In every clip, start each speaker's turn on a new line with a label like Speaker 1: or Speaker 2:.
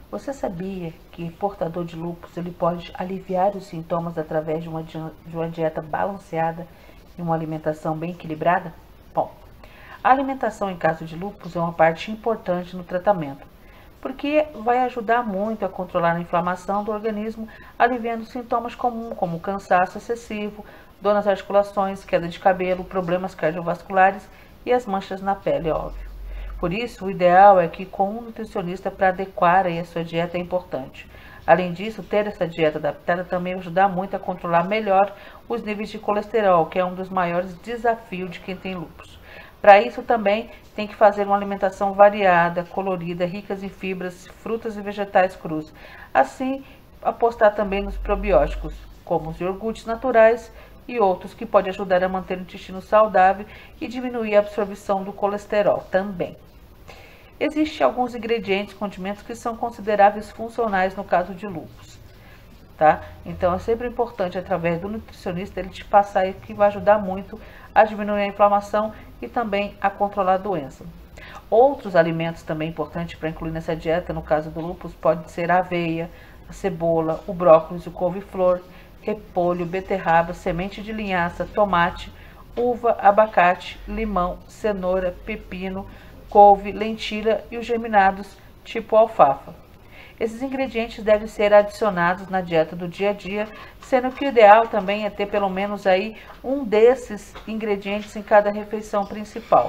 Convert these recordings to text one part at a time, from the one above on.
Speaker 1: Você sabia que portador de lúpus ele pode aliviar os sintomas através de uma dieta balanceada e uma alimentação bem equilibrada? Bom, a alimentação em caso de lúpus é uma parte importante no tratamento, porque vai ajudar muito a controlar a inflamação do organismo, aliviando sintomas comuns como cansaço excessivo, dor nas articulações, queda de cabelo, problemas cardiovasculares e as manchas na pele, óbvio. Por isso, o ideal é que com um nutricionista para adequar aí a sua dieta é importante. Além disso, ter essa dieta adaptada também vai ajudar muito a controlar melhor os níveis de colesterol, que é um dos maiores desafios de quem tem lúpus. Para isso também tem que fazer uma alimentação variada, colorida, ricas em fibras, frutas e vegetais crus. Assim, apostar também nos probióticos, como os iogurtes naturais e outros que podem ajudar a manter o intestino saudável e diminuir a absorção do colesterol também. Existem alguns ingredientes, condimentos que são consideráveis funcionais no caso de lúpus, tá? Então é sempre importante, através do nutricionista, ele te passar isso, que vai ajudar muito a diminuir a inflamação e também a controlar a doença. Outros alimentos também importantes para incluir nessa dieta, no caso do lúpus, pode ser a aveia, a cebola, o brócolis, o couve-flor, repolho, beterraba, semente de linhaça, tomate, uva, abacate, limão, cenoura, pepino, couve, lentilha e os germinados tipo alfafa. Esses ingredientes devem ser adicionados na dieta do dia a dia, sendo que o ideal também é ter pelo menos aí um desses ingredientes em cada refeição principal.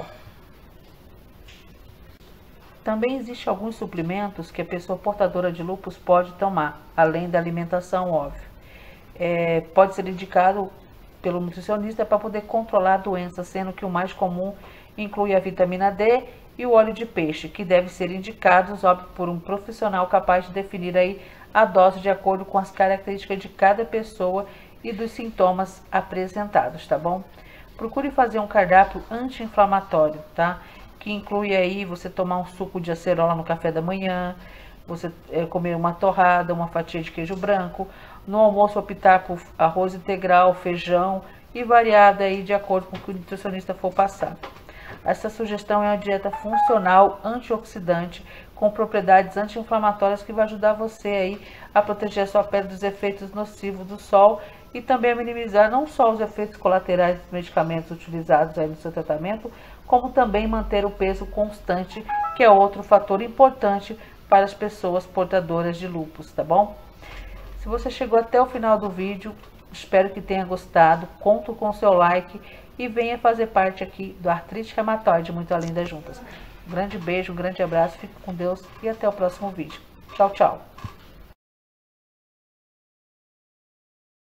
Speaker 1: Também existem alguns suplementos que a pessoa portadora de lúpus pode tomar, além da alimentação, óbvio. Pode ser indicado pelo nutricionista para poder controlar a doença, sendo que o mais comum inclui a vitamina D e o óleo de peixe, que devem ser indicados, óbvio, por um profissional capaz de definir aí a dose de acordo com as características de cada pessoa e dos sintomas apresentados, tá bom? Procure fazer um cardápio anti-inflamatório, tá? Que inclui aí você tomar um suco de acerola no café da manhã, você comer uma torrada, uma fatia de queijo branco, no almoço optar por arroz integral, feijão e variada aí de acordo com o que o nutricionista for passar. Essa sugestão é uma dieta funcional, antioxidante, com propriedades anti-inflamatórias que vai ajudar você aí a proteger a sua pele dos efeitos nocivos do sol e também a minimizar não só os efeitos colaterais dos medicamentos utilizados aí no seu tratamento, como também manter o peso constante, que é outro fator importante para as pessoas portadoras de lúpus, tá bom? Se você chegou até o final do vídeo, espero que tenha gostado, conto com seu like e venha fazer parte aqui do Artrite Reumatoide Muito Além das Juntas. Um grande beijo, um grande abraço, fique com Deus e até o próximo vídeo. Tchau, tchau!